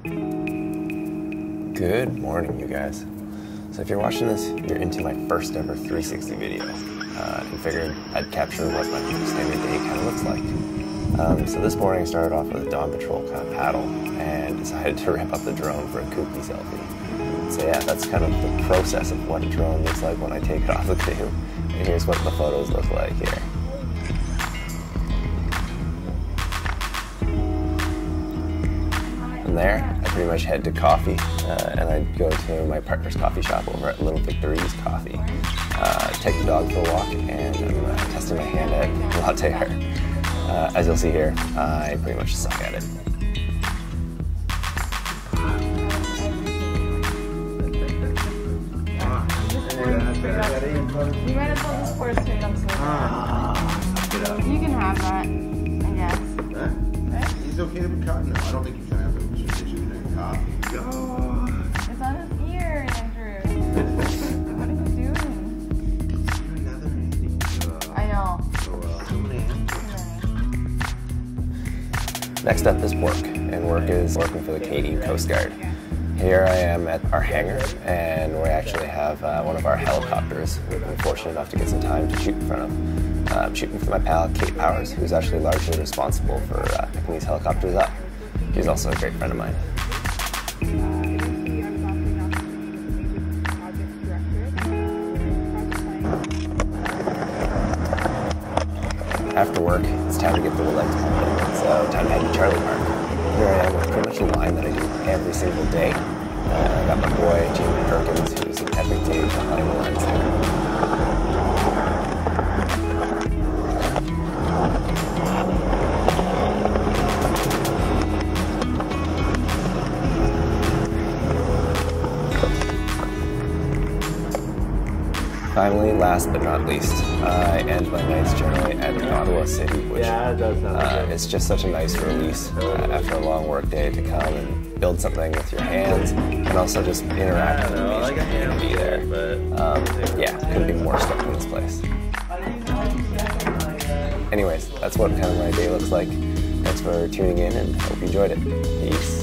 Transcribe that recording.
Good morning, you guys. So if you're watching this, you're into my first ever 360 video, and figured I'd capture what my standard day kind of looks like. So this morning I started off with a Dawn Patrol kind of paddle and decided to ramp up the drone for a kooky selfie. So yeah, that's kind of the process of what a drone looks like when I take it off the canoe. And here's what the photos look like here. From there, I pretty much head to coffee, and I'd go to my partner's coffee shop over at Little Victory's Coffee. Take the dog for a walk, and I'm testing my hand at latte art. As you'll see here, I pretty much suck at it. You might as well just pour it straight up so you can have that, I guess. Right? He's okay with cotton. I don't think you can have it. You should drink coffee. It's on his ear, Andrew. What are you doing? Another Andy. I know. So many Next up is work, and work is working for the Canadian Coast Guard. Here I am at our hangar, and we actually have one of our helicopters we've been fortunate enough to get some time to shoot in front of. I'm shooting for my pal Kate Powers, who's actually largely responsible for picking these helicopters up. He's also a great friend of mine. After work, it's time to get the legs pumping, so time to head to Charlie Park. Here I am with pretty much a line that I do every single day. I got my boy, Jamie Perkins, who's an epic day behind the lines there. Finally, last but not least, I end my nights generally at Ottawa City, which it's just such a nice release after a long work day to come and build something with your hands and also just interact with the amazing community there. Yeah, couldn't be more stoked in this place. Anyways, that's what kind of my day looks like. Thanks for tuning in and hope you enjoyed it. Peace.